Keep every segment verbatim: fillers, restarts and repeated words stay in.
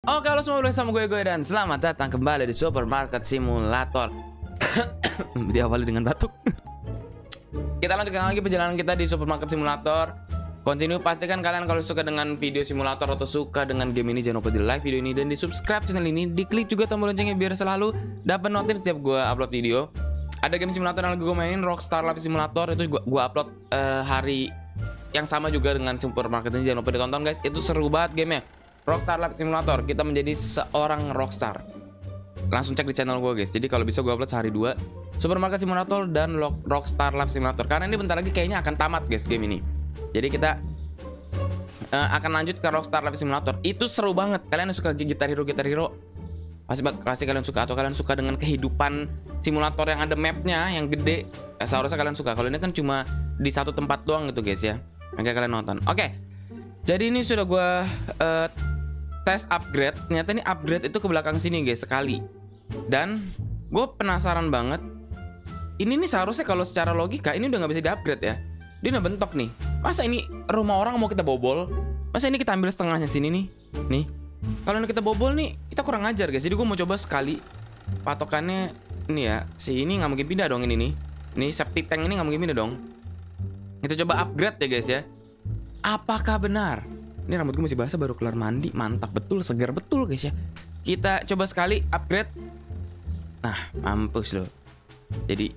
Oke, halo semua, bersama gue gue dan selamat datang kembali di Supermarket Simulator. Diawali dengan batuk. Kita lanjutkan lagi perjalanan kita di Supermarket Simulator. Continue, pastikan kalian kalau suka dengan video simulator atau suka dengan game ini, jangan lupa di like video ini dan di subscribe channel ini. Diklik juga tombol loncengnya biar selalu dapat notif setiap gue upload video. Ada game simulator yang lagi gue mainin, Rockstar Life Simulator, itu gue, gue upload uh, hari yang sama juga dengan Supermarket ini. Jangan lupa ditonton guys, itu seru banget gamenya. Rockstar Life Simulator, kita menjadi seorang rockstar. Langsung cek di channel gue guys. Jadi kalau bisa gue upload sehari dua Supermarket Simulator dan Rockstar Life Simulator, karena ini bentar lagi kayaknya akan tamat guys game ini. Jadi kita uh, akan lanjut ke Rockstar Life Simulator. Itu seru banget. Kalian yang suka Gitar Hero Gitar Hero pasti pasti kalian suka, atau kalian suka dengan kehidupan simulator yang ada mapnya yang gede, eh, seharusnya kalian suka. Kalau ini kan cuma di satu tempat doang gitu guys ya. Makanya kalian nonton. Oke, jadi ini sudah gue uh, tes upgrade. Ternyata ini upgrade itu ke belakang sini guys sekali. Dan gue penasaran banget. Ini nih seharusnya kalau secara logika ini udah nggak bisa di-upgrade ya. Dia udah bentok nih. Masa ini rumah orang mau kita bobol? Masa ini kita ambil setengahnya sini nih? Nih. Kalau ini kita bobol nih, kita kurang ajar guys. Jadi gue mau coba sekali. Patokannya ini ya. Si ini nggak mungkin pindah dong ini nih. Nih septic tank ini nggak mungkin pindah dong. Kita coba upgrade ya guys ya. Apakah benar? Ini rambut gue masih basah, baru keluar mandi. Mantap betul, segar betul guys ya. Kita coba sekali upgrade. Nah, mampus loh. Jadi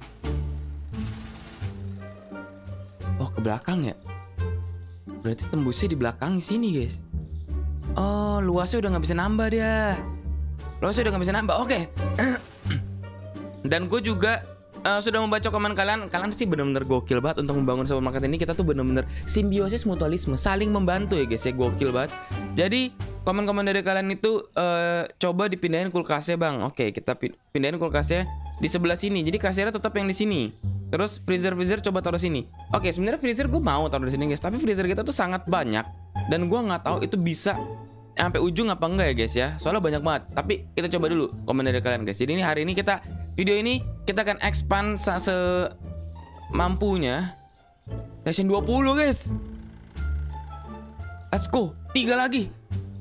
oh, ke belakang ya. Berarti tembusnya di belakang sini guys. Oh, luasnya udah nggak bisa nambah dia. Luasnya udah nggak bisa nambah. Oke. Dan gue juga Uh, sudah membaca komen kalian. Kalian sih bener-bener gokil banget untuk membangun supermarket ini. Kita tuh bener-bener simbiosis mutualisme, saling membantu ya guys ya. Gokil banget. Jadi komen-komen dari kalian itu uh, coba dipindahin kulkasnya bang. Oke, kita pindahin kulkasnya di sebelah sini. Jadi kasirnya tetap yang di sini. Terus freezer-freezer coba taruh sini. Oke, sebenarnya freezer gue mau taruh di sini guys. Tapi freezer kita tuh sangat banyak dan gue nggak tahu itu bisa sampai ujung apa enggak ya guys ya. Soalnya banyak banget. Tapi kita coba dulu komen dari kalian guys. Jadi ini hari ini kita video ini kita akan expand se mampunya. Session dua puluh guys. Let's go. Tiga lagi.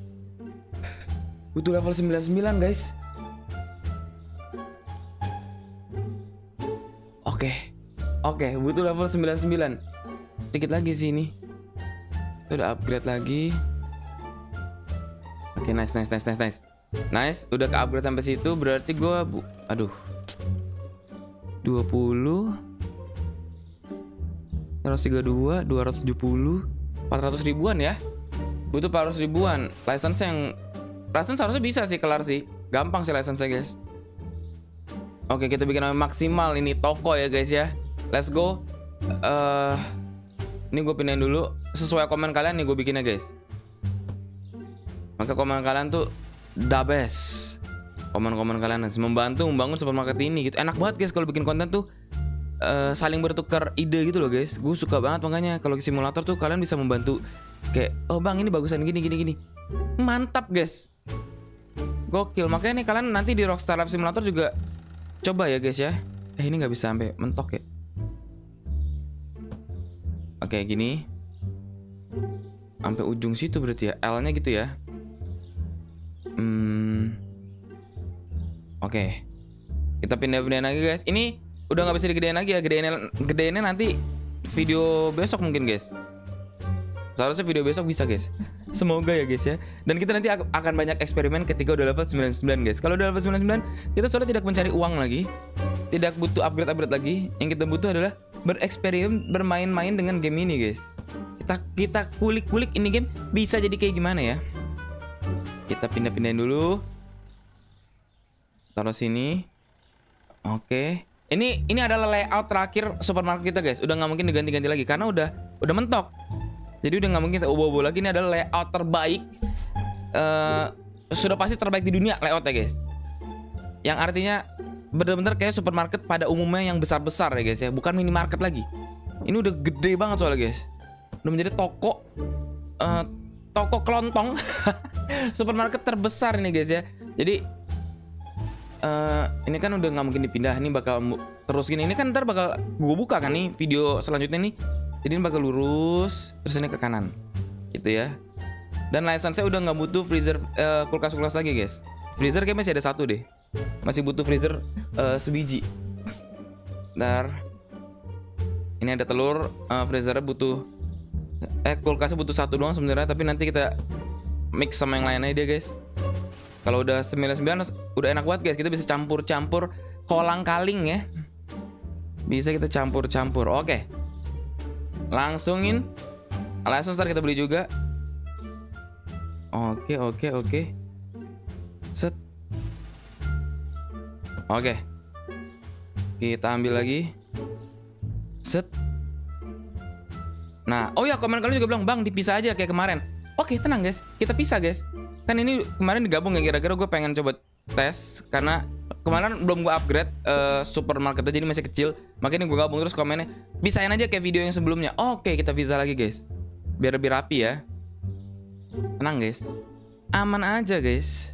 Butuh level sembilan puluh sembilan guys. Oke. Oke, butuh level sembilan puluh sembilan. Dikit lagi sih ini. Udah upgrade lagi. Oke, nice nice nice nice nice. Nice, udah ke upgrade sampai situ, berarti gue bu aduh. dua puluh seratus tiga puluh dua, dua ratus tujuh puluh, empat ratus ribuan ya. Butuh empat ratus ribuan. License yang license harusnya bisa sih kelar sih. Gampang sih license guys. Oke, kita bikin namanya maksimal ini toko ya guys ya. Let's go. Uh, ini gue pindahin dulu sesuai komen kalian nih gue bikinnya guys. Maka komen kalian tuh the best. Komen-komen kalian membantu membangun supermarket ini gitu. Enak banget guys kalau bikin konten tuh uh, saling bertukar ide gitu loh guys. Gue suka banget makanya kalau simulator tuh kalian bisa membantu. Kayak oh bang ini bagusan gini gini gini. Mantap guys. Gokil. Makanya nih kalian nanti di Rockstar Life Simulator juga coba ya guys ya. Eh ini nggak bisa sampai mentok ya. Oke gini. Sampai ujung situ berarti ya. L-nya gitu ya. Hmm. Oke, okay. Kita pindah-pindahin lagi guys. Ini udah nggak bisa digedein lagi ya. Gedeinnya, gedeinnya nanti video besok mungkin guys. Seharusnya video besok bisa guys. Semoga ya guys ya. Dan kita nanti akan banyak eksperimen ketika udah level sembilan puluh sembilan guys. Kalau udah level sembilan puluh sembilan, kita sudah tidak mencari uang lagi, tidak butuh upgrade-upgrade lagi. Yang kita butuh adalah bereksperimen, bermain-main dengan game ini guys. Kita kita kulik-kulik ini game bisa jadi kayak gimana ya. Kita pindah-pindahin dulu. Taruh sini. Oke. Ini ini adalah layout terakhir supermarket kita guys. Udah nggak mungkin diganti-ganti lagi karena udah udah mentok. Jadi udah nggak mungkin kita ubah-ubah lagi. Ini adalah layout terbaik. Uh, sudah pasti terbaik di dunia layoutnya guys. Yang artinya bener-bener kayak supermarket pada umumnya yang besar-besar ya guys ya. Bukan minimarket lagi. Ini udah gede banget soalnya guys. Udah menjadi toko. Uh, toko kelontong. Supermarket terbesar ini guys ya. Jadi Uh, ini kan udah nggak mungkin dipindah. Ini bakal terus gini. Ini kan ntar bakal gue buka kan nih video selanjutnya nih. Jadi ini bakal lurus terus ini ke kanan gitu ya. Dan license-nya udah nggak butuh freezer uh, kulkas-kulkas lagi guys. Freezer kayak masih ada satu deh. Masih butuh freezer uh, sebiji. Ntar ini ada telur, uh, freezernya butuh Eh kulkasnya butuh satu doang sebenarnya. Tapi nanti kita mix sama yang lainnya dia guys. Kalau udah sembilan puluh sembilan udah enak banget guys. Kita bisa campur-campur kolang kaling ya. Bisa kita campur-campur. Oke, langsungin license ntar kita beli juga. Oke oke oke. Set. Oke, kita ambil lagi. Set. Nah, oh ya komen kalian juga bilang, "Bang, dipisah aja kayak kemarin." Oke, tenang guys, kita pisah guys. Kan ini kemarin digabung ya, kira-kira gue pengen coba tes. Karena kemarin belum gue upgrade uh, supermarketnya, jadi masih kecil. Makanya gue gabung terus komennya, pisahin aja kayak video yang sebelumnya. Oke, kita pisah lagi guys. Biar lebih rapi ya. Tenang guys, aman aja guys.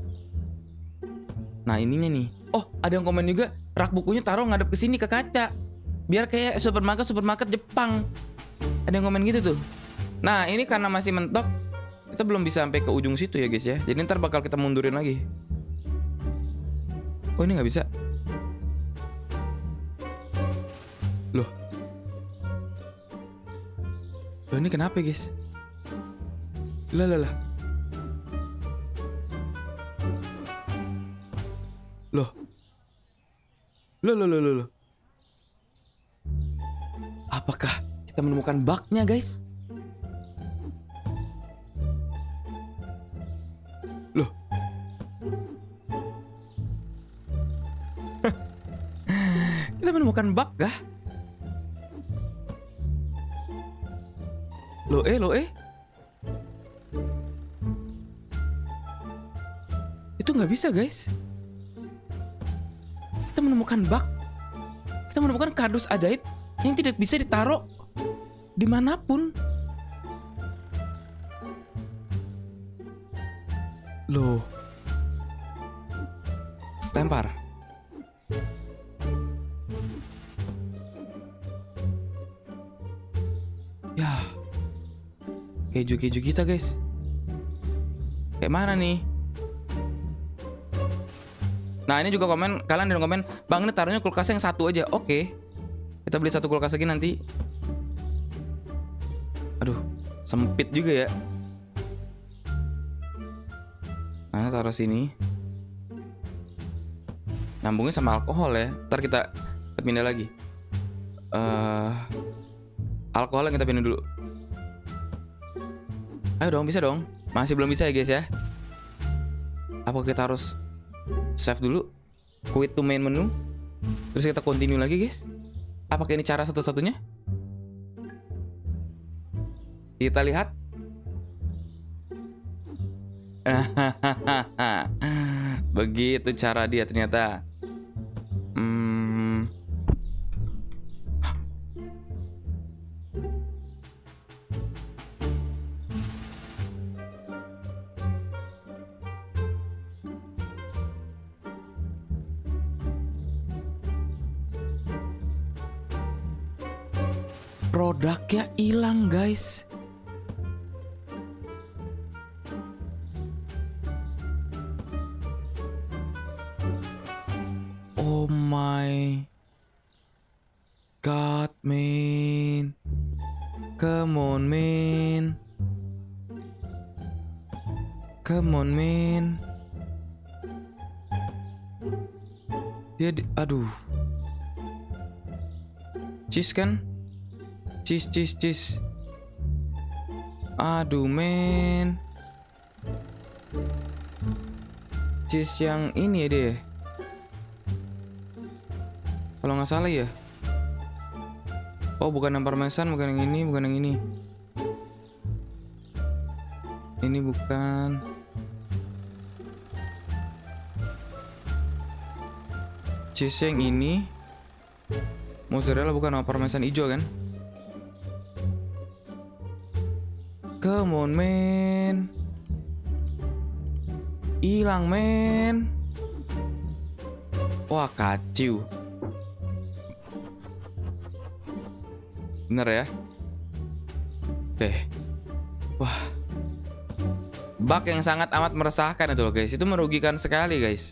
Nah ininya nih. Oh, ada yang komen juga, rak bukunya taruh ngadep ke sini ke kaca. Biar kayak supermarket-supermarket Jepang. Ada yang komen gitu tuh. Nah ini karena masih mentok, kita belum bisa sampai ke ujung situ ya guys ya. Jadi ntar bakal kita mundurin lagi. Oh ini nggak bisa. Loh. Loh ini kenapa guys? Lah lah lah. Loh. Loh loh loh loh. Apakah kita menemukan bugnya guys? Loh. Kita menemukan bug kah? Loh eh loh eh. Itu nggak bisa guys. Kita menemukan bug. Kita menemukan kardus ajaib yang tidak bisa ditaruh dimanapun. Loh. Lempar. Ya. Keju-keju kita guys. Kayak mana nih? Nah ini juga komen, kalian ada yang komen, "Bang ini taruhnya kulkas yang satu aja." Oke, kita beli satu kulkas lagi nanti. Aduh, sempit juga ya. Nah taruh sini. Nyambungnya sama alkohol ya. Ntar kita, kita pindah lagi. uh, Alkohol yang kita pindah dulu. Ayo dong, bisa dong. Masih belum bisa ya guys ya. Apa kita harus save dulu, quit to main menu, terus kita continue lagi guys? Apakah ini cara satu-satunya? Kita lihat. Begitu cara dia ternyata. Hmm. Produknya hilang guys. Oh my god man. Come on man. Come on man. Dia di, aduh. Cheese kan? Cheese, cheese, cheese. Aduh, men. Cheese yang ini ya deh. Kalau nggak salah ya. Oh, bukan yang parmesan, bukan yang ini, bukan yang ini. Ini bukan. Cheese yang ini. Mozzarella bukan, oh, parmesan hijau kan? Come on man. Hilang men. Wah kacau. Bener ya. Oke. Wah. Bug yang sangat amat meresahkan itu loh guys. Itu merugikan sekali guys.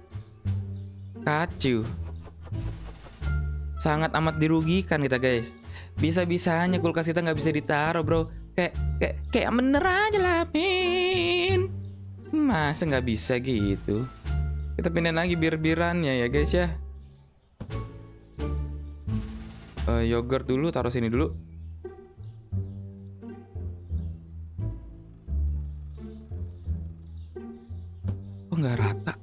Kacau. Sangat amat dirugikan kita guys. Bisa-bisanya kulkas kita nggak bisa ditaruh bro. Kayak kayak kayak bener aja lah min. Masa nggak bisa gitu. Kita pindahin lagi bir-birannya ya guys ya. uh, Yogurt dulu, taruh sini dulu. Oh nggak rata.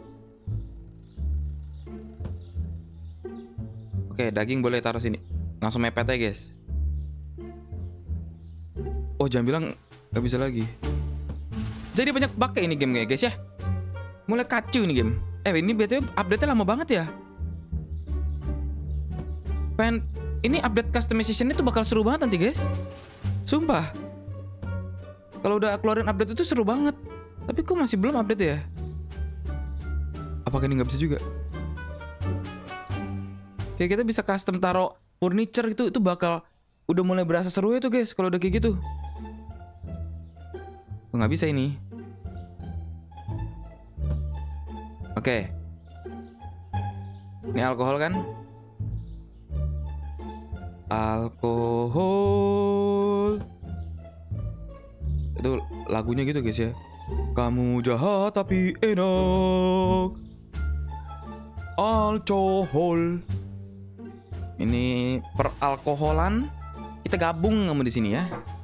Oke, daging boleh taruh sini. Langsung mepet aja guys. Oh jangan bilang nggak bisa lagi. Jadi banyak bug kayak ini game guys ya. Mulai kacau ini game. Eh ini B T W update-nya lama banget ya. Pen ini update customization itu bakal seru banget nanti guys. Sumpah. Kalau udah keluarin update itu seru banget. Tapi kok masih belum update ya? Apakah ini nggak bisa juga? Kayak kita bisa custom taruh furniture itu, itu bakal udah mulai berasa seru itu guys kalau udah kayak gitu. Nggak bisa ini. Oke. Ini alkohol kan? Alkohol. Itu lagunya gitu guys ya. Kamu jahat tapi enak. Alkohol. Ini peralkoholan kita gabung sama di sini ya.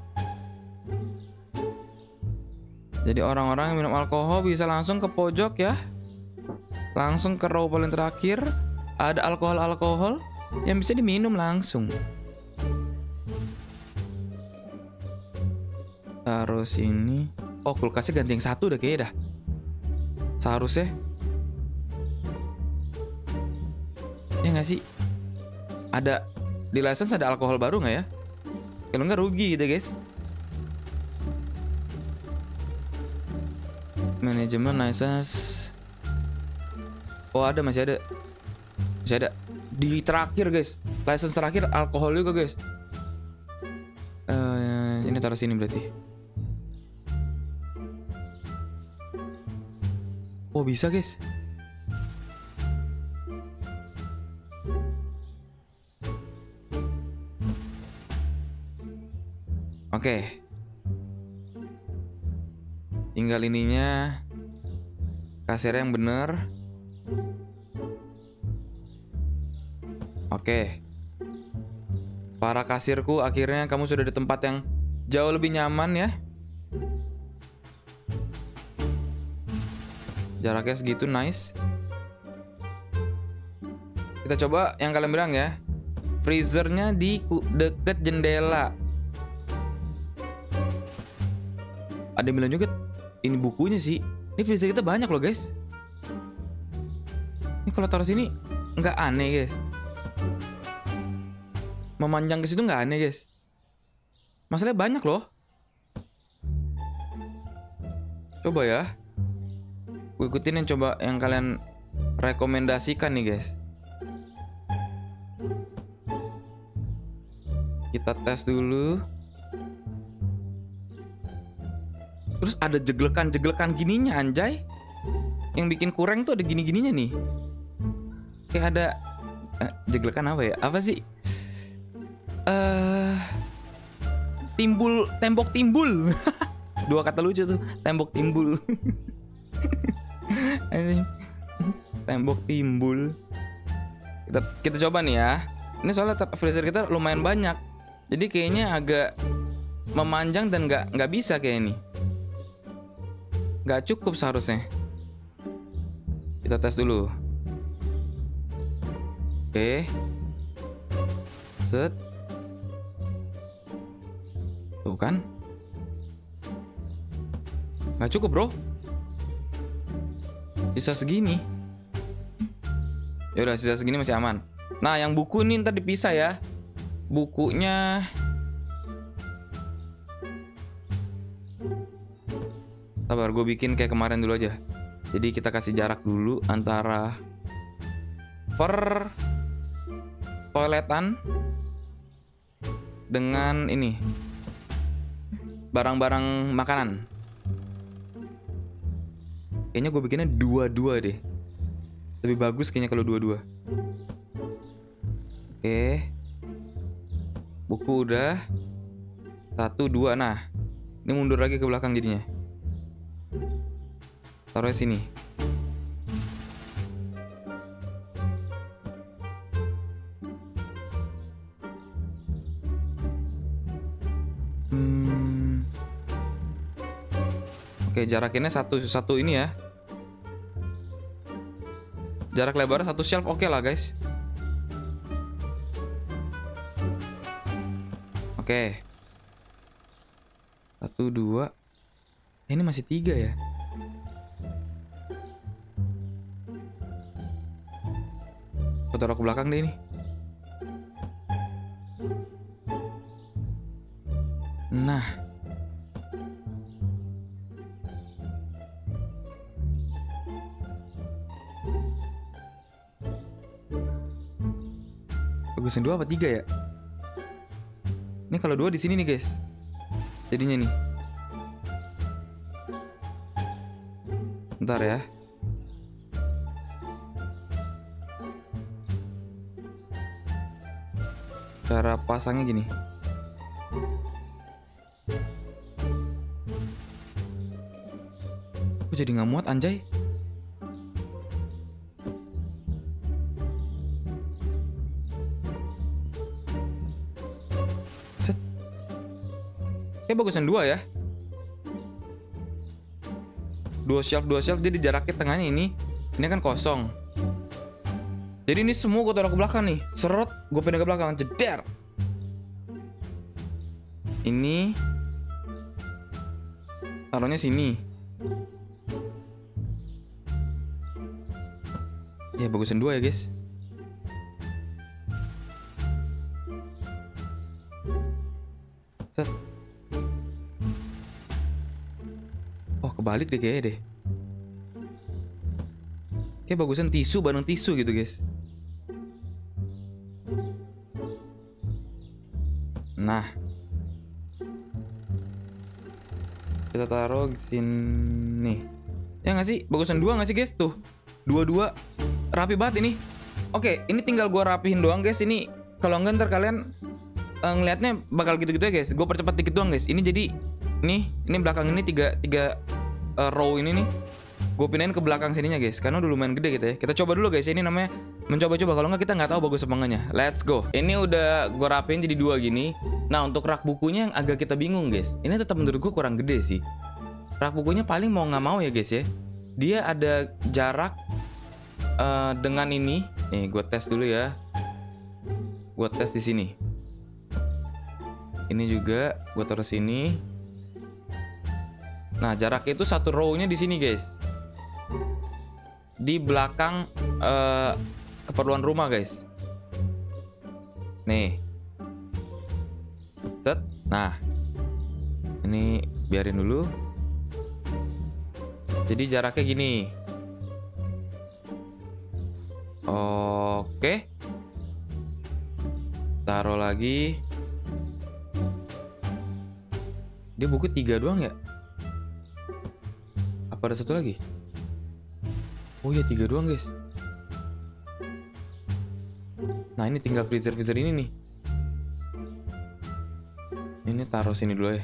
Jadi orang-orang yang minum alkohol bisa langsung ke pojok ya. Langsung ke row paling terakhir. Ada alkohol-alkohol yang bisa diminum langsung. Terus ini. Oh kulkasnya ganti yang satu udah kayaknya dah. Seharusnya. Ya gak sih? Ada di license ada alkohol baru nggak ya? Kalau nggak rugi gitu guys. Manajemen license. Oh ada, masih ada. Masih ada. Di terakhir guys. License terakhir alkohol juga guys. uh, Ini taruh sini berarti. Oh bisa guys. Oke. Tinggal ininya. Kasirnya yang bener. Oke. Para kasirku, akhirnya kamu sudah di tempat yang jauh lebih nyaman ya. Jaraknya segitu, nice. Kita coba yang kalian bilang ya. Freezernya di deket jendela. Ada yang bilang juga ini bukunya sih. Ini freezer kita banyak loh guys. Ini kalau taruh sini nggak aneh guys. Memanjang ke situ nggak aneh guys. Masalahnya banyak loh. Coba ya. Gue ikutin yang coba yang kalian rekomendasikan nih guys. Kita tes dulu. Terus ada jeglekan-jeglekan gininya anjay. Yang bikin kurang tuh ada gini-gininya nih. Kayak ada eh, jeglekan apa ya? Apa sih? Eh uh, timbul, tembok timbul. Dua kata lucu tuh, tembok timbul. Tembok timbul. Kita kita coba nih ya. Ini soalnya freezer kita lumayan banyak. Jadi kayaknya agak memanjang dan nggak nggak bisa kayak ini. Nggak cukup seharusnya. Kita tes dulu. Oke. Set. Tuh kan. Nggak cukup bro. Sisa segini. Ya udah, sisa segini masih aman. Nah yang buku ini ntar dipisah ya. Bukunya sabar, gue bikin kayak kemarin dulu aja. Jadi kita kasih jarak dulu antara per toiletan dengan ini barang-barang makanan. Kayaknya gue bikinnya dua-dua deh. Lebih bagus kayaknya kalau dua-dua. Oke. Buku udah. Satu, dua. Nah, ini mundur lagi ke belakang jadinya. Taruh sini. Hmm. Oke, jarakinnya satu satu ini ya. Jarak lebarnya satu shelf, oke lah guys. Oke. Satu, dua. Eh, ini masih tiga ya. Aku taruh ke belakang deh ini. Nah. Bagusan dua apa tiga ya? Ini kalau dua di sini nih guys. Jadinya nih. Bentar ya. Cara pasangnya gini. Kok jadi nggak muat anjay? Set. Kayak bagusan dua ya. Dua shelf, dua shelf. Jadi jaraknya tengahnya ini. Ini kan kosong. Jadi ini semua gue taruh ke belakang nih. Serot, gue pindah ke belakang. Jeder. Ini taruhnya sini. Ya bagusan dua ya guys. Set. Oh kebalik deh kayaknya deh. Kayak bagusan tisu bareng tisu gitu guys. Nah, kita taruh di sini. Ya nggak sih? Bagusan dua nggak sih guys? Tuh, dua-dua rapi banget ini. Oke, ini tinggal gue rapihin doang guys. Ini kalau nggak ntar kalian uh, ngelihatnya bakal gitu-gitu ya guys. Gue percepat dikit doang guys. Ini jadi nih, ini belakang ini tiga tiga uh, row ini nih. Gue pindahin ke belakang sininya guys, karena udah lumayan gede gitu ya. Kita coba dulu guys, ini namanya mencoba-coba. Kalau nggak kita nggak tahu bagus apa enggaknya. Let's go. Ini udah gue rapiin jadi dua gini. Nah untuk rak bukunya yang agak kita bingung guys. Ini tetap menurut gue kurang gede sih. Rak bukunya paling mau nggak mau ya guys ya. Dia ada jarak uh, dengan ini. Nih gue tes dulu ya. Gue tes di sini. Ini juga gue taruh sini. Nah jaraknya itu satu row-nya di sini guys. Di belakang uh, keperluan rumah guys. Nih. Set. Nah. Ini biarin dulu. Jadi jaraknya gini. Oke. Taruh lagi. Dia buku tiga doang ya? Apa ada satu lagi? Oh iya tiga doang guys. Nah ini tinggal freezer-freezer ini nih. Ini taruh sini dulu ya.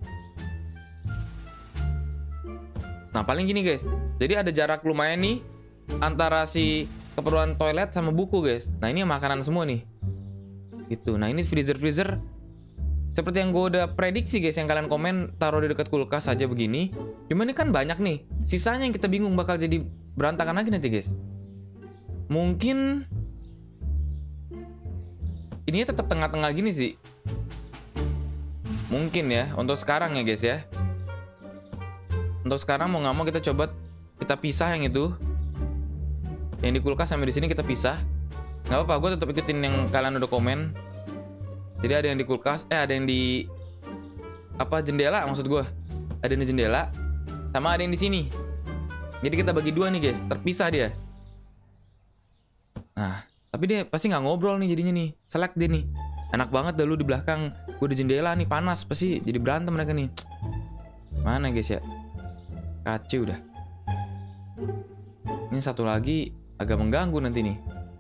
Nah paling gini guys. Jadi ada jarak lumayan nih antara si keperluan toilet sama buku guys. Nah ini makanan semua nih. Gitu. Nah ini freezer-freezer seperti yang gue udah prediksi guys, yang kalian komen taruh di dekat kulkas aja begini. Cuman ini kan banyak nih. Sisanya yang kita bingung bakal jadi berantakan lagi nanti guys. Mungkin ini tetap tengah-tengah gini sih. Mungkin ya untuk sekarang ya guys ya. Untuk sekarang mau nggak mau kita coba kita pisah yang itu. Yang di kulkas sampai di sini kita pisah. Nggak apa-apa, gue tetap ikutin yang kalian udah komen. Jadi ada yang di kulkas, eh ada yang di apa jendela maksud gue. Ada yang di jendela, sama ada yang di sini. Jadi kita bagi dua nih guys, terpisah dia. Nah, tapi dia pasti nggak ngobrol nih jadinya nih. Select dia nih. Enak banget dah lu di belakang. Gue di jendela nih panas, pasti jadi berantem mereka nih. Mana guys ya? Kacau udah. Ini satu lagi agak mengganggu nanti nih.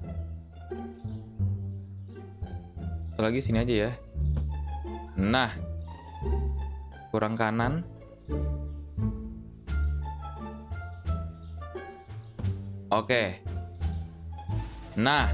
Satu lagi sini aja ya. Nah, kurang kanan. Oke. Nah,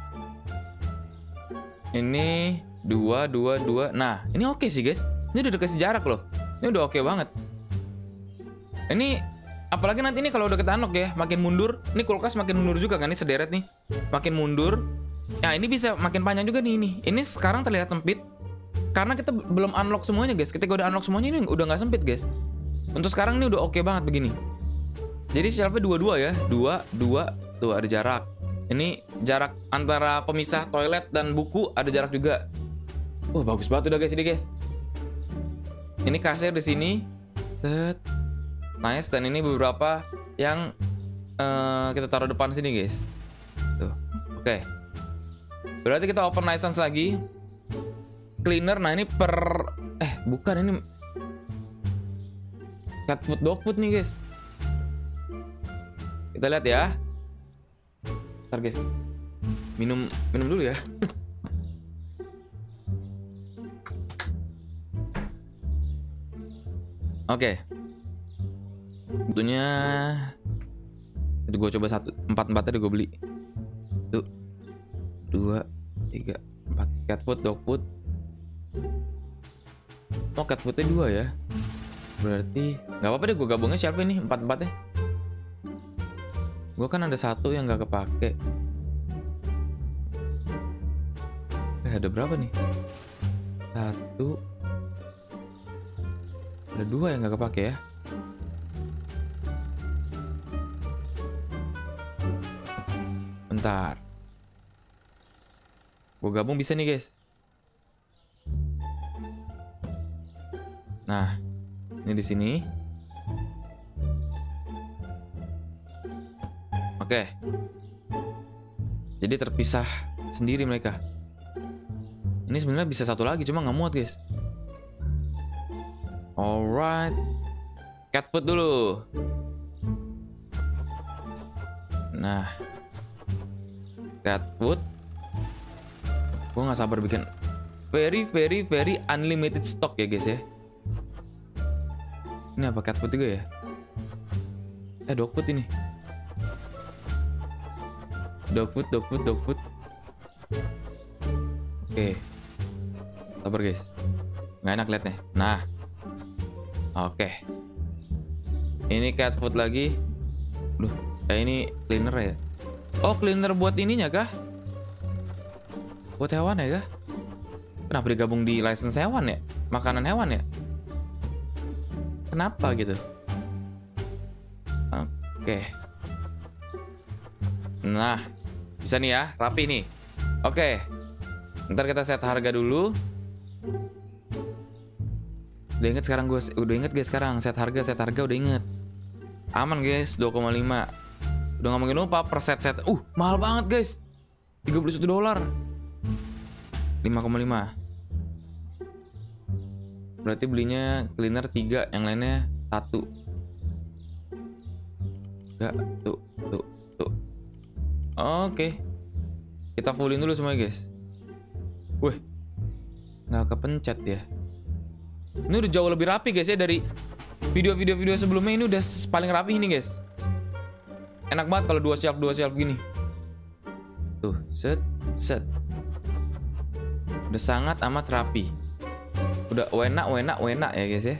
ini dua, dua, dua. Nah, ini oke sih guys. Ini udah dikasih jarak loh. Ini udah oke banget. Ini apalagi nanti ini kalau udah kita unlock ya, makin mundur. Ini kulkas makin mundur juga kan, ini sederet nih. Makin mundur. Nah, ini bisa makin panjang juga nih ini. Ini sekarang terlihat sempit karena kita belum unlock semuanya guys. Ketika udah unlock semuanya ini udah nggak sempit guys. Untuk sekarang ini udah oke banget begini. Jadi shelfnya dua-dua ya, dua, dua, tuh ada jarak. Ini jarak antara pemisah toilet dan buku ada jarak juga. Wah, bagus banget udah guys ini guys. Ini kasir di sini, set, nice. Dan ini beberapa yang uh, kita taruh depan sini guys. Tuh, oke. Okay. Berarti kita open license lagi. Cleaner, nah ini per, eh bukan ini cat food dog food nih guys. Kita lihat ya. Ntar guys, minum minum dulu ya. Oke. Tentunya itu gue coba satu, empat empat tadi gue beli. Tuh, dua, tiga, empat. Cat food, dog food. Oh, cat foodnya dua ya. Berarti nggak apa-apa deh gue gabungnya siapa ini empat empatnya. Gue kan ada satu yang nggak kepake. Eh, ada berapa nih? Satu. Ada dua yang nggak kepake ya. Bentar. Gue gabung bisa nih guys. Nah, ini di sini. Oke. Jadi terpisah sendiri mereka. Ini sebenarnya bisa satu lagi, cuma nggak muat guys. Alright. Cat food dulu. Nah, cat food. Gue nggak sabar bikin very very very unlimited stock ya guys ya. Ini apa, cat food juga ya? Eh, dog food ini. Dog food, dog food, dog food. Oke. Sabar guys. Nggak enak liatnya. Nah. Oke. Ini cat food lagi. Duh, kayak ini cleaner ya. Oh, cleaner buat ininya kah? Buat hewan ya kah? Kenapa digabung di license hewan ya? Makanan hewan ya? Kenapa gitu? Oke. Nah, bisa nih ya, rapi nih. Oke. Ntar kita set harga dulu. Udah inget sekarang gue, udah inget guys sekarang set harga, set harga udah inget. Aman guys, dua koma lima. Udah ngomongin lupa per set set. Uh, mahal banget guys. tiga puluh satu dolar. lima koma lima. Berarti belinya cleaner tiga, yang lainnya satu. Enggak, tuh, tuh, tuh. Oke. Kita fullin dulu semuanya guys. Wih. Nggak kepencet ya. Ini udah jauh lebih rapi guys ya dari video-video video sebelumnya. Ini udah paling rapi ini guys. Enak banget kalau dua shelf dua shelf gini. Tuh, set, set. Udah sangat amat rapi. Udah enak, enak, enak ya guys ya.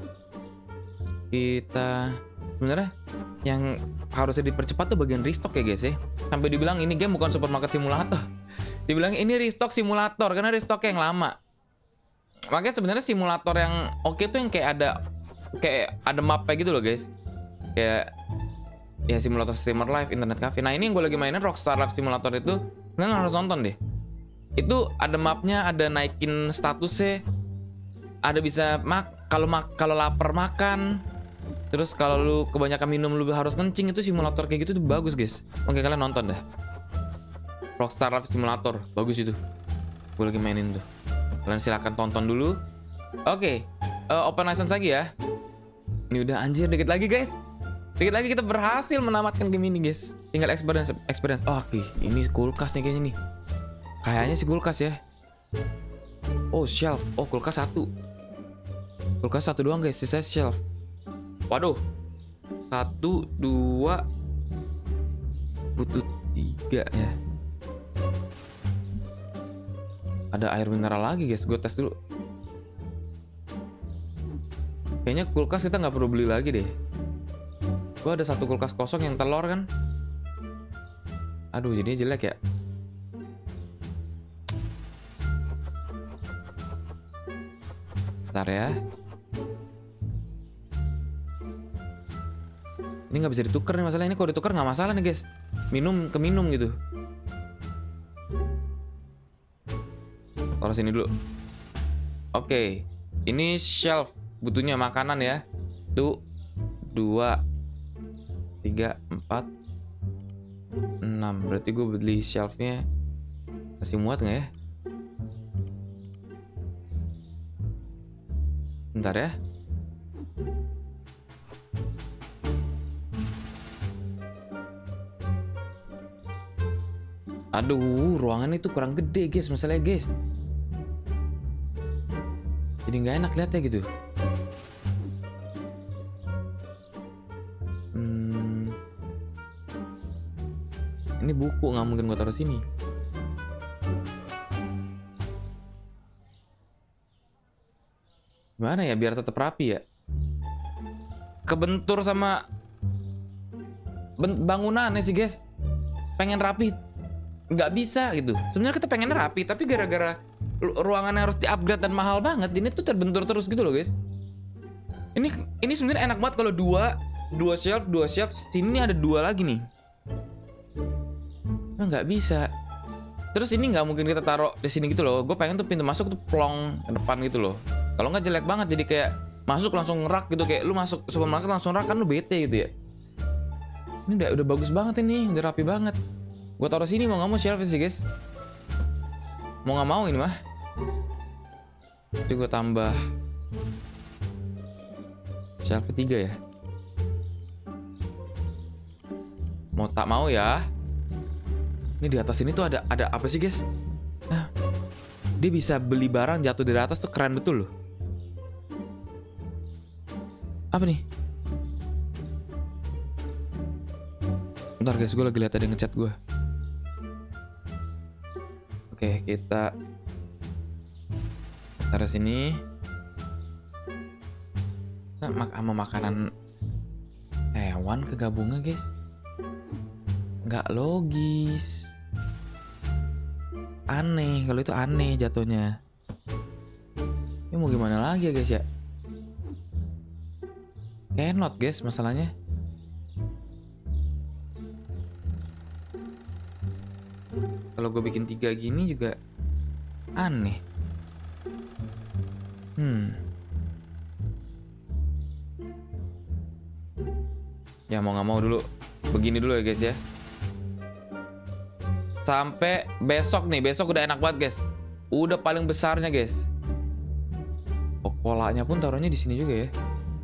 Kita sebenarnya yang harusnya dipercepat tuh bagian restock ya guys ya. Sampai dibilang ini game bukan supermarket simulator. Dibilang ini restock simulator karena restocknya yang lama. Makanya sebenarnya simulator yang oke tuh yang kayak ada kayak ada mapnya gitu loh guys. Kayak ya simulator streamer live, internet cafe. Nah, ini yang gue lagi mainin Rockstar Live Simulator itu. Kalian harus nonton deh. Itu ada mapnya, ada naikin statusnya. Ada bisa mak kalau mak kalau lapar makan. Terus kalau lu kebanyakan minum lu harus kencing, itu simulator kayak gitu tuh bagus guys. Oke, kalian nonton dah. Rockstar Live Simulator, bagus itu. Gue lagi mainin tuh. Kalian silahkan tonton dulu. Oke, uh, open license lagi ya. Ini udah anjir dikit lagi guys. Dikit lagi kita berhasil menamatkan game ini guys. Tinggal experience experience. Oh, oke, okay. Ini kulkas nih kayaknya nih. Kayaknya sih kulkas ya. Oh shelf. Oh kulkas satu. Kulkas satu doang guys. Sisa shelf. Waduh. Satu, dua, butuh tiga ya. Ada air mineral lagi guys. Gue tes dulu. Kayaknya kulkas kita nggak perlu beli lagi deh. Gue ada satu kulkas kosong yang telur kan. Aduh jadinya jelek ya. Bentar ya. Ini nggak bisa ditukar nih masalah. Ini kalau ditukar nggak masalah nih guys. Minum ke minum gitu. Taruh sini dulu. Oke. Ini shelf. Butuhnya makanan ya. Tuh. Dua. Tiga. Empat. Enam. Berarti gue beli shelfnya. Masih muat nggak ya? Bentar ya. Aduh, ruangan itu kurang gede guys, masalahnya guys. Jadi nggak enak lihatnya gitu. Hmm. Ini buku nggak mungkin gue taruh sini. Gimana ya biar tetap rapi ya? Kebentur sama bangunannya sih guys. Pengen rapi nggak bisa gitu. Sebenarnya kita pengen rapi tapi gara-gara ruangannya harus di-upgrade dan mahal banget, ini tuh terbentur terus gitu loh guys. Ini ini sebenarnya enak banget kalau dua dua shelf, dua shelf. Sini ada dua lagi nih. Nah, nggak bisa. Terus ini nggak mungkin kita taruh di sini gitu loh. Gue pengen tuh pintu masuk tuh plong ke depan gitu loh. Kalau nggak jelek banget, jadi kayak masuk langsung rak gitu, kayak lu masuk supermarket langsung rak, kan lu bete gitu ya. Ini udah udah bagus banget ini, udah rapi banget. Gue taruh sini mau nggak mau shelf sih guys. Mau nggak mau ini mah. Jadi gue tambah shelf ketiga ya. Mau tak mau ya. Ini di atas ini tuh ada ada apa sih guys? Nah, dia bisa beli barang jatuh dari atas tuh keren betul loh. Apa nih? Bentar guys, gue lagi lihat ada yang ngechat gue. Oke, kita taruh sini. Sama, sama makanan hewan kegabungnya guys. Nggak logis. Aneh, kalau itu aneh jatuhnya. Ini mau gimana lagi ya guys ya? Cannot guys masalahnya. Kalau gue bikin tiga gini juga aneh. Hmm. Ya mau nggak mau dulu begini dulu ya guys ya. Sampai besok nih, besok udah enak banget guys. Udah paling besarnya guys. Oh, kolanya pun taruhnya di sini juga ya.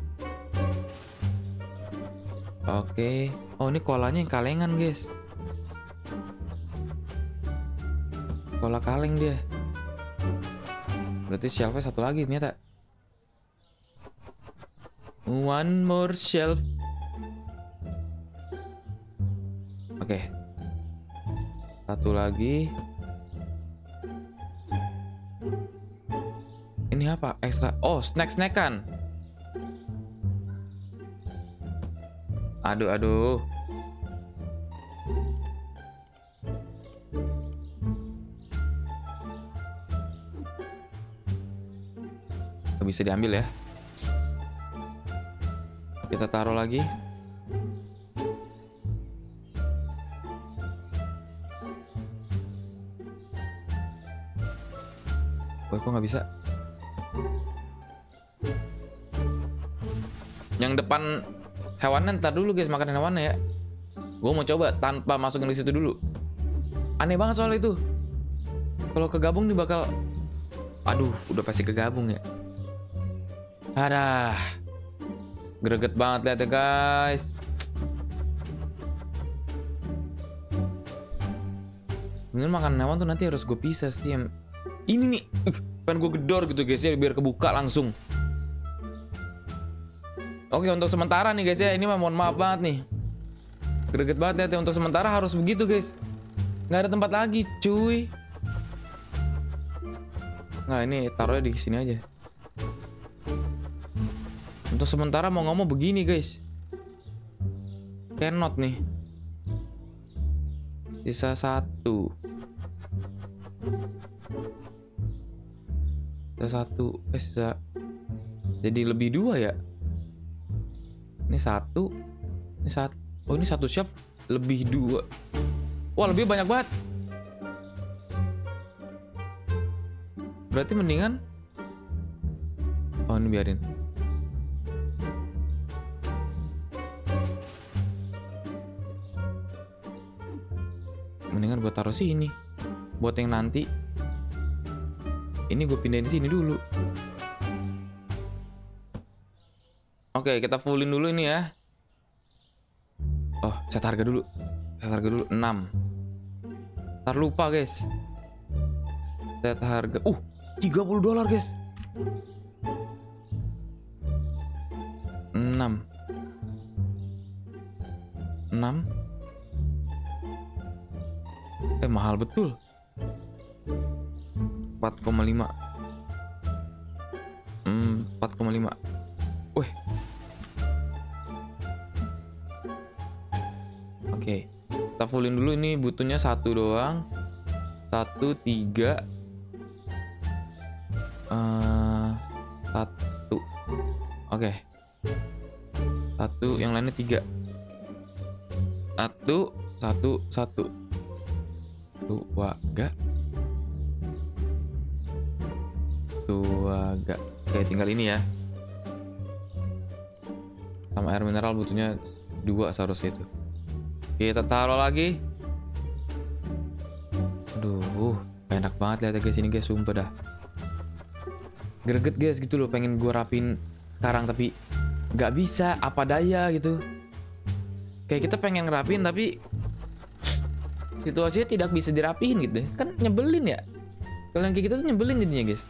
Oke. Oh, ini kolanya yang kalengan guys. Kola kaleng dia. Berarti shelfnya satu lagi ternyata. One more shelf. Oke. Satu lagi. Ini apa? Ekstra. Oh, snack-snackan. Aduh, aduh. Gak bisa diambil ya. Kita taruh lagi. Wah, kok nggak bisa? Yang depan hewannya ntar dulu guys, makan hewannya ya. Gue mau coba tanpa masukin ke situ dulu. Aneh banget soal itu. Kalau kegabung nih bakal, aduh, udah pasti kegabung ya. Adah, greget banget lihat ya guys. Sebenarnya makanan hewan tuh nanti harus gue pisah sih. Yang ini nih, uh, pengen gue gedor gitu guys ya, biar kebuka langsung. Oke, untuk sementara nih guys ya, ini mah mohon maaf banget nih. Greget banget ya, untuk sementara harus begitu guys. Nggak ada tempat lagi, cuy. Nah, ini taruhnya di sini aja. Untuk sementara mau ngomong begini guys. Cannot nih. Sisa satu. Sisa satu. Eh, sisa. Jadi lebih dua ya. Ini satu. Ini satu. Oh, ini satu chef lebih dua. Wah, lebih banyak banget. Berarti mendingan. Oh, ini biarin. Mendingan gue taruh sini. Buat yang nanti. Ini gue pindahin sini dulu. Oke, kita fullin dulu ini ya. Oh, set harga dulu. Set harga dulu enam. Ntar lupa guys. Set harga. Uh, tiga puluh dolar guys. enam. enam. Eh, mahal betul. empat koma lima. Hmm, empat koma lima. Wih. Oke, kita fullin dulu. Ini butuhnya satu doang. Satu, tiga. Uh, satu. Oke. Satu, yang lainnya tiga. Satu, satu, satu. Dua, gak. Dua, gak. Oke, tinggal ini ya. Sama air mineral butuhnya dua seharusnya itu. Kita taruh lagi. Aduh, enak banget lihat guys ini guys, sumpah dah. Greget guys gitu loh, pengen gue rapin sekarang tapi nggak bisa, apa daya gitu. Kayak kita pengen ngerapin tapi situasinya tidak bisa dirapihin gitu. Kan nyebelin ya. Kalau yang kayak gitu tuh nyebelin jadinya guys.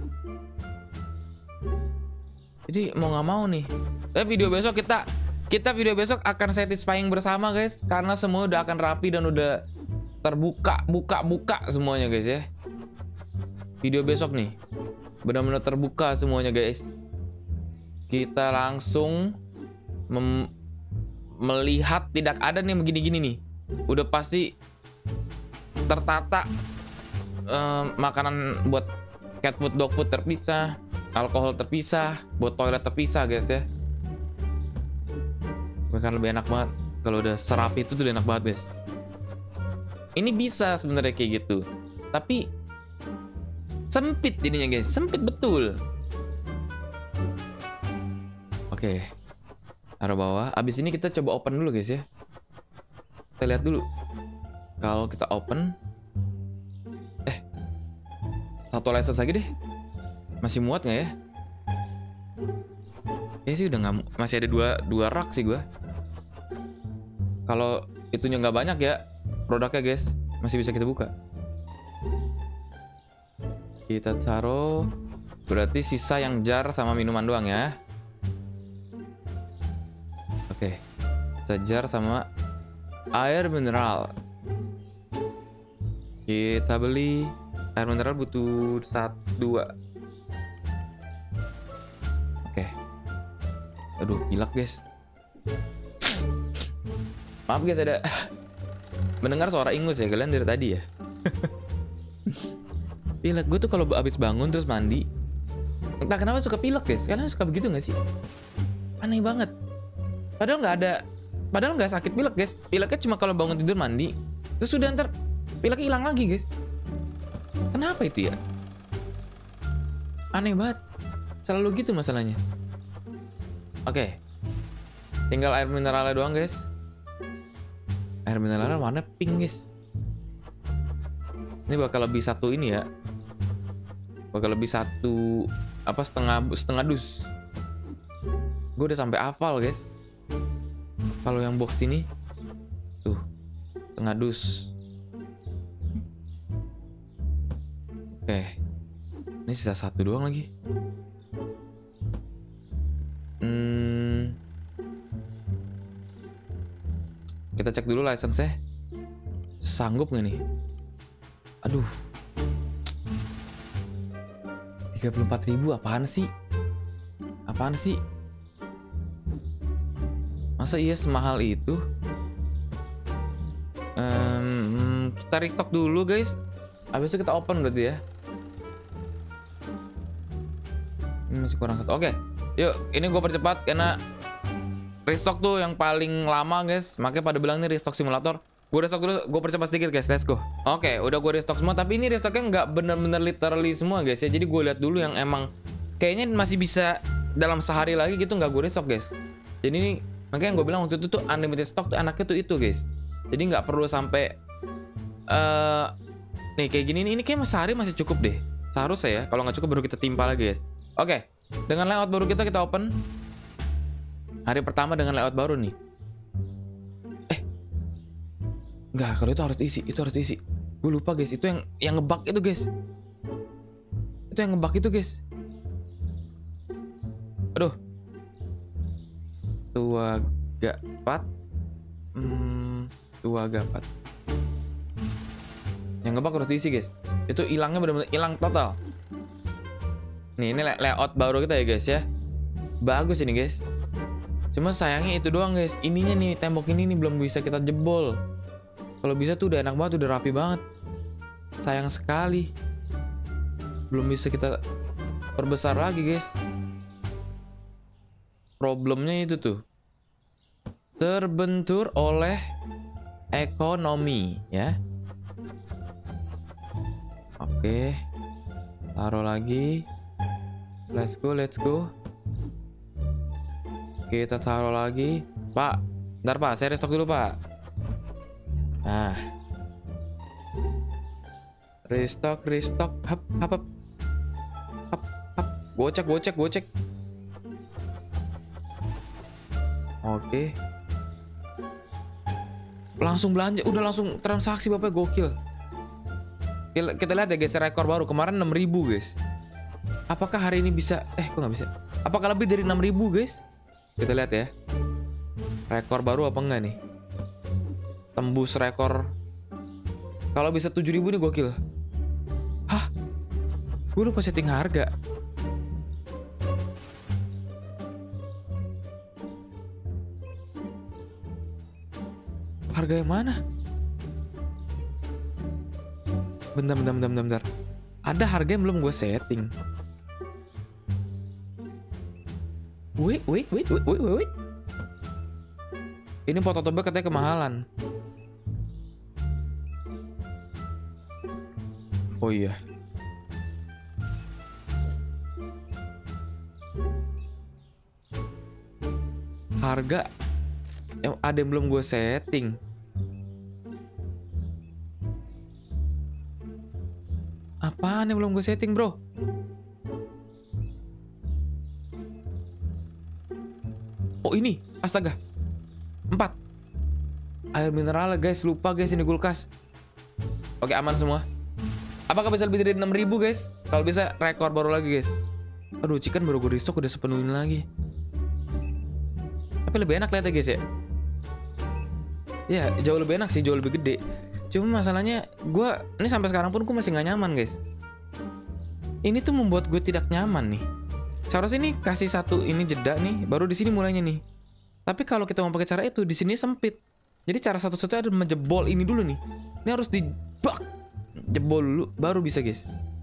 Jadi mau nggak mau nih. Tapi video besok kita Kita video besok akan satisfying bersama guys. Karena semua udah akan rapi dan udah terbuka, buka-buka semuanya guys ya. Video besok nih benar-benar terbuka semuanya guys. Kita langsung melihat tidak ada nih begini-gini nih. Udah pasti tertata. um, Makanan buat cat food, dog food terpisah. Alkohol terpisah. Buat toilet terpisah guys ya. Bahkan lebih enak banget kalau udah serapi itu tuh udah enak banget guys. Ini bisa sebenarnya kayak gitu, tapi sempit jadinya guys, sempit betul. Oke, taruh bawah. Abis ini kita coba open dulu guys ya. Kita lihat dulu. Kalau kita open, eh satu license lagi deh. Masih muat nggak ya? Ya sih udah nggak, masih ada dua dua rak sih gua. Kalau itunya nggak banyak ya produknya guys, masih bisa kita buka. Kita taruh, berarti sisa yang jar sama minuman doang ya. Oke, sejar sama air mineral. Kita beli air mineral butuh satu dua. Oke. Aduh, pilek guys. Maaf guys, ada mendengar suara ingus ya kalian dari tadi ya. Pilek gue tuh kalau abis bangun terus mandi, entah kenapa suka pilek guys. Kalian suka begitu nggak sih? Aneh banget. Padahal nggak ada, padahal nggak sakit pilek guys. Pileknya cuma kalau bangun tidur mandi, terus sudah ntar pileknya hilang lagi guys. Kenapa itu ya? Aneh banget. Selalu gitu masalahnya. Oke, tinggal air mineralnya doang guys. Air mineralnya warna pink guys. Ini bakal lebih satu ini ya. Bakal lebih satu apa setengah setengah dus. Gue udah sampai hafal guys. Kalau yang box ini tuh setengah dus. Oke. Ini sisa satu doang lagi. Hmm. Kita cek dulu license-nya. Sanggup nggak nih? Aduh. tiga puluh empat ribu apaan sih? Apaan sih? Masa iya semahal itu? Um, kita restock dulu guys. Habis itu kita open berarti ya. Ini masih kurang satu. Oke, yuk ini gue percepat karena restock tuh yang paling lama guys. Makanya pada bilang ini restock simulator. Gue restock dulu, gue percepat sedikit guys. Let's go. Oke, udah gue restock semua. Tapi ini restocknya nggak bener-bener literally semua guys ya. Jadi gue lihat dulu yang emang kayaknya masih bisa dalam sehari lagi gitu nggak gue restock guys. Jadi ini makanya gue bilang waktu itu tuh unlimited stock tuh anaknya tuh itu guys. Jadi nggak perlu sampai uh, nih kayak gini nih. Ini kayak sehari masih cukup deh. Seharusnya ya. Kalau nggak cukup baru kita timpa lagi guys. Oke, dengan layout baru kita kita open. Hari pertama dengan layout baru nih. Eh, nggak, kalau itu harus diisi, itu harus diisi. Gue lupa guys, itu yang yang ngebug itu guys. Itu yang ngebug itu guys. Aduh. Tua gapat. Hmm, tua gapat. Yang ngebug harus diisi guys. Itu hilangnya benar-benar hilang total. Nih, ini layout baru kita ya guys ya. Bagus ini guys. Cuma sayangnya itu doang guys. Ininya nih, tembok ini nih belum bisa kita jebol. Kalau bisa tuh udah enak banget, udah rapi banget. Sayang sekali. Belum bisa kita perbesar lagi guys. Problemnya itu tuh. Terbentur oleh ekonomi ya. Oke. Taruh lagi. Let's go, let's go. Kita taruh lagi. Pak, bentar pak, saya restock dulu pak. Nah. Restock, restock. Hap, hap, hap. Hap, hap. Gocek, gocek, gocek. Oke. Langsung belanja, udah langsung transaksi bapak, gokil. Kita lihat ya guys, rekor baru. Kemarin enam ribu guys. Apakah hari ini bisa? Eh, kok nggak bisa? Apakah lebih dari enam ribu guys? Kita lihat ya. Rekor baru apa enggak nih? Tembus rekor. Kalau bisa tujuh ribu nih gokil. Hah? Gue lupa setting harga. Harga yang mana? Bentar, bentar, bentar, bentar, bentar. Ada harga yang belum gue setting. Wait, wait, wait, wait, wait, wait. Ini foto tebak katanya kemahalan. Oh iya. Harga yang ada yang belum gue setting. Apaan yang belum gue setting bro? Oh ini, astaga. Empat. Air mineral guys, lupa guys ini kulkas. Oke aman semua. Apakah bisa lebih dari enam ribu guys? Kalau bisa rekor baru lagi guys. Aduh chicken baru gue restock udah sepenuhin lagi. Tapi lebih enak lihatnya guys ya. Ya jauh lebih enak sih, jauh lebih gede. Cuma masalahnya gue, ini sampai sekarang pun gue masih gak nyaman guys. Ini tuh membuat gue tidak nyaman nih. Seharusnya ini kasih satu ini jeda nih, baru di sini mulainya nih. Tapi kalau kita mau pakai cara itu, di sini sempit. Jadi cara satu-satunya adalah menjebol ini dulu nih. Ini harus dibak, jebol dulu, baru bisa guys.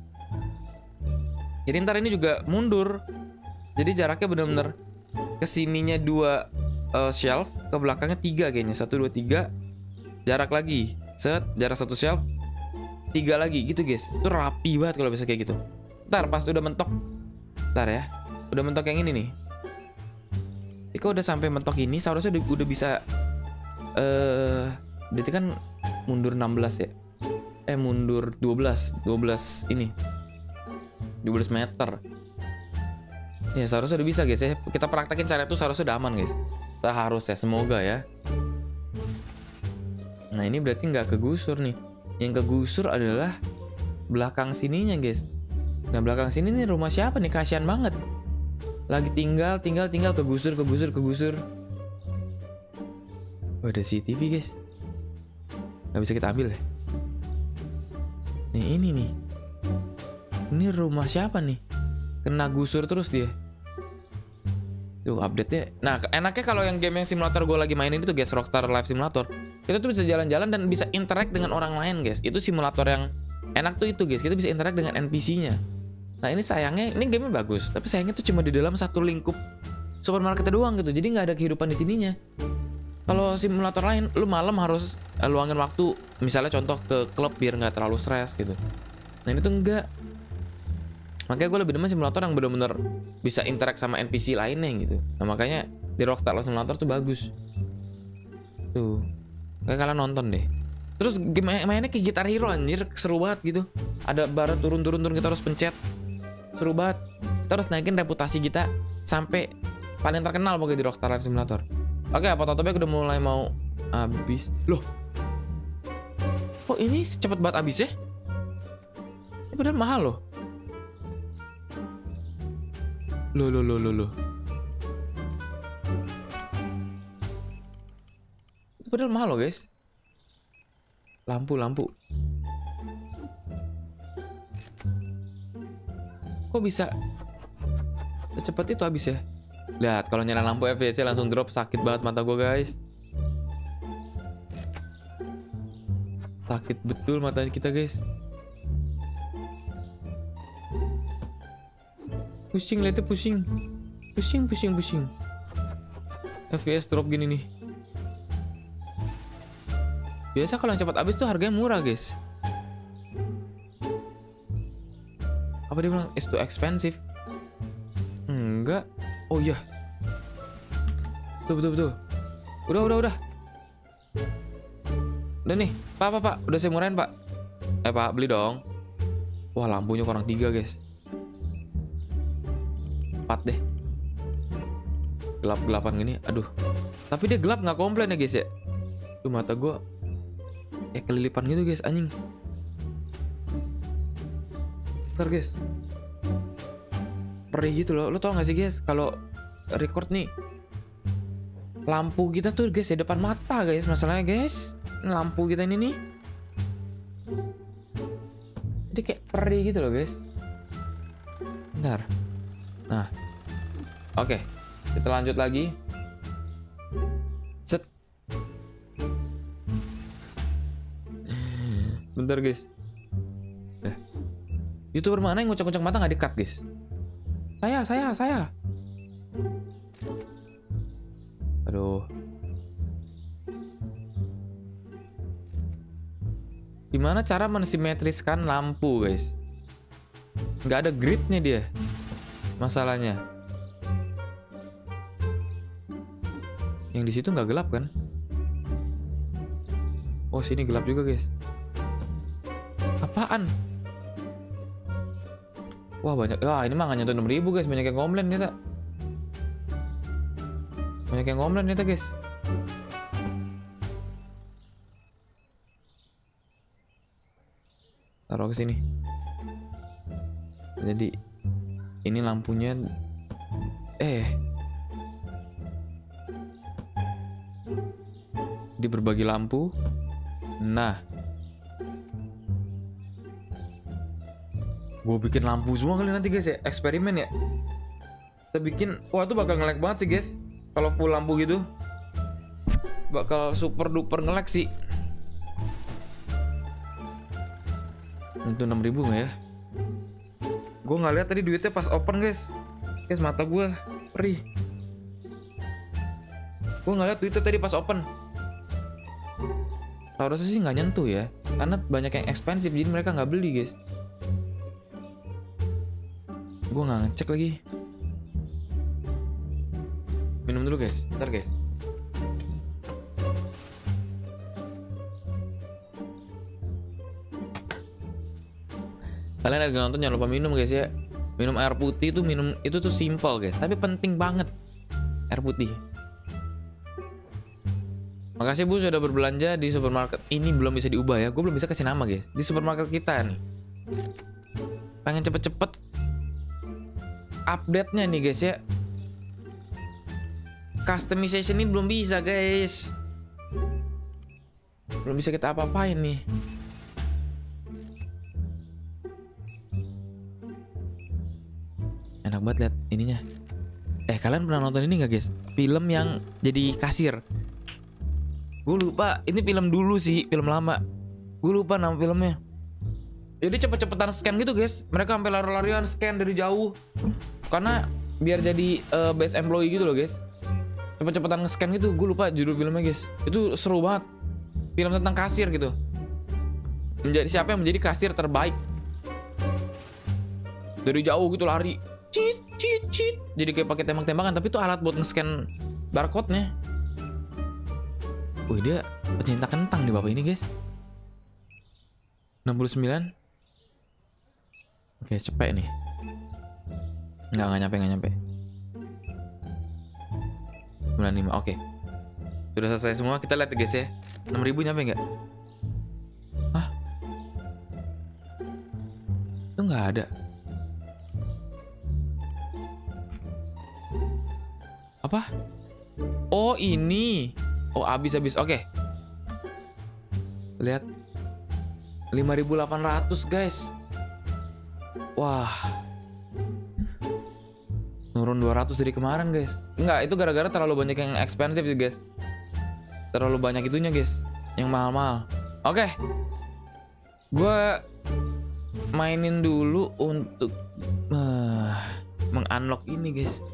Jadi ntar ini juga mundur. Jadi jaraknya bener-bener kesininya dua uh, shelf, ke belakangnya tiga kayaknya. Satu, dua, tiga. Jarak lagi, set, jarak satu shelf, tiga lagi gitu guys. Itu rapi banget kalau bisa kayak gitu. Ntar pas udah mentok. Ntar ya, udah mentok yang ini nih. Jika udah sampai mentok ini, seharusnya udah, udah bisa. Eh, uh, berarti kan mundur enam belas ya? Eh mundur dua belas, dua belas ini, dua belas meter. Ya seharusnya udah bisa guys ya. Kita praktekin cara itu seharusnya udah aman guys. Seharusnya, semoga ya. Nah ini berarti nggak kegusur nih. Yang kegusur adalah belakang sininya guys. Nah belakang sini nih rumah siapa nih, kasihan banget. Lagi tinggal, tinggal, tinggal kegusur, kegusur, kegusur. Oh, ada C C T V guys. Gak bisa kita ambil ya. Nih ini nih. Ini rumah siapa nih? Kena gusur terus dia. Tuh update-nya. Nah enaknya kalau yang game yang simulator gue lagi mainin itu guys, Rockstar Life Simulator, kita tuh bisa jalan-jalan dan bisa interact dengan orang lain guys. Itu simulator yang enak tuh itu guys. Kita bisa interact dengan N P C-nya. Nah ini sayangnya, ini gamenya bagus, tapi sayangnya tuh cuma di dalam satu lingkup supermarketnya doang gitu. Jadi nggak ada kehidupan di sininya. Kalau simulator lain, lu malam harus luangin waktu, misalnya contoh ke klub biar nggak terlalu stres gitu. Nah ini tuh enggak. Makanya gue lebih demen simulator yang bener-bener bisa interact sama N P C lainnya gitu. Nah makanya di Rockstar Simulator tuh bagus. Tuh, kayak kalian nonton deh. Terus game mainnya kayak Guitar Hero anjir, seru banget gitu. Ada barat turun-turun-turun, kita harus pencet. Seru banget. Kita harus naikin reputasi kita sampai paling terkenal pokoknya di Rockstar Life Simulator. Oke, apa Totobek udah mulai mau habis. Loh, kok ini cepet banget habis ya? Ini padahal mahal loh. Loh, loh, loh, loh, loh. Itu padahal mahal loh guys. Lampu, lampu. Kok bisa secepat itu habis ya? Lihat, kalau nyala lampu F P S-nya langsung drop, sakit banget mata gue guys. Sakit betul mata kita guys. Pusing, lihatnya pusing. Pusing, pusing, pusing. F P S drop gini nih. Biasa kalau yang cepat habis tuh harganya murah guys. Apa dia bilang? It's too expensive. Enggak. Oh iya. Betul, betul, betul. Udah, udah, udah. Udah nih. Pak, pak, pak. Udah saya murahin pak. Eh pak, beli dong. Wah lampunya kurang tiga guys. Empat deh. Gelap-gelapan gini. Aduh. Tapi dia gelap nggak komplain ya guys ya. Tuh mata gue kayak kelilipan gitu guys, anjing. Ntar guys, perih gitu loh. Lo tau gak sih guys, kalau record nih lampu kita tuh guys di depan mata guys. Masalahnya guys, lampu kita ini nih dia kayak perih gitu loh guys. Bentar. Nah, oke, kita lanjut lagi. Set. Bentar guys. Eh. YouTuber mana yang ngucek-ngucek mata nggak di-cut guys? Saya, saya, saya. Aduh. Gimana cara mensimetriskan lampu guys? Nggak ada gridnya dia. Masalahnya. Yang di situ nggak gelap kan? Oh sini gelap juga guys. Apaan? Wah banyak. Wah ini mah nggak nyentuh enam ribu guys. Banyak yang komplain ternyata. Banyak yang komplain ternyata guys. Taruh ke sini. Jadi ini lampunya. Eh. Di berbagi lampu. Nah. Gue bikin lampu semua kali nanti guys ya. Eksperimen ya. Kita bikin. Wah itu bakal nge-lag banget sih guys. Kalau full lampu gitu. Bakal super duper nge-lag sih. Itu enam ribu gak ya? Gue gak lihat tadi duitnya pas open guys. Guys mata gue perih. Gue gak lihat duitnya tadi pas open. Harusnya sih gak nyentuh ya. Karena banyak yang expensive. Jadi mereka gak beli guys. Gue gak ngecek lagi. Minum dulu guys. Bentar guys. Kalian lagi nonton jangan lupa minum guys ya. Minum air putih itu minum itu tuh simple guys, tapi penting banget air putih. Makasih Bu sudah berbelanja di supermarket. Ini belum bisa diubah ya. Gue belum bisa kasih nama guys. Di supermarket kita nih. Pengen cepet-cepet update-nya nih guys ya. Customization ini belum bisa guys. Belum bisa kita apa-apain nih. Enak banget lihat ininya. Eh kalian pernah nonton ini gak guys? Film yang jadi kasir. Gue lupa, ini film dulu sih, film lama. Gue lupa nama filmnya. Jadi cepet-cepetan scan gitu guys. Mereka sampai lari-larian scan dari jauh. Karena biar jadi uh, best employee gitu loh guys. Cepet-cepetan nge-scan gitu. Gue lupa judul filmnya guys. Itu seru banget. Film tentang kasir gitu. Menjadi siapa yang menjadi kasir terbaik. Dari jauh gitu lari. Cheat, cheat, cheat. Jadi kayak pakai tembak-tembakan, tapi itu alat buat nge-scan barcode-nya. Wih, dia pecinta kentang nih bapak ini, guys. enam puluh sembilan. Oke, cepet nih. Enggak, enggak nyampe, enggak nyampe. sembilan puluh lima, oke. Sudah selesai semua, kita lihat guys ya. enam ribu nyampe nggak? Hah? Itu nggak ada. Apa? Oh ini. Oh habis-habis. Oke. Lihat. lima ribu delapan ratus guys. Wah. Nurun dua ratus dari kemarin guys. Enggak, itu gara-gara terlalu banyak yang expensive sih guys. Terlalu banyak itunya guys. Yang mahal-mahal. Oke. Gue mainin dulu untuk uh, meng-unlock ini guys.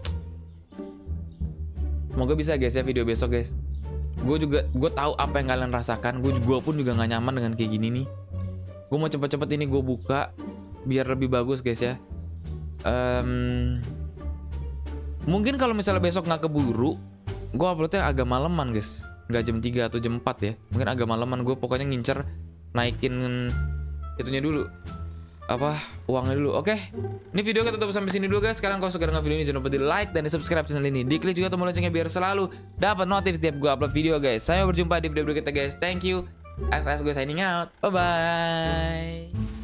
Semoga bisa guys ya video besok guys. Gue juga, gue tahu apa yang kalian rasakan. Gue juga pun juga nggak nyaman dengan kayak gini nih. Gue mau cepet-cepet ini gue buka biar lebih bagus guys ya. Um, mungkin kalau misalnya besok nggak keburu, gue uploadnya agak maleman guys. Nggak jam tiga atau jam empat ya. Mungkin agak maleman. Gue pokoknya ngincer naikin itunya dulu. Apa uangnya dulu. Oke, ini video kita tutup sampai sini dulu guys. Kalian kalau suka dengan video ini jangan lupa di like dan di subscribe channel ini. Diklik juga tombol loncengnya biar selalu dapat notif setiap gue upload video guys. Saya berjumpa di video berikutnya guys. Thank you. X S gue signing out. Bye bye.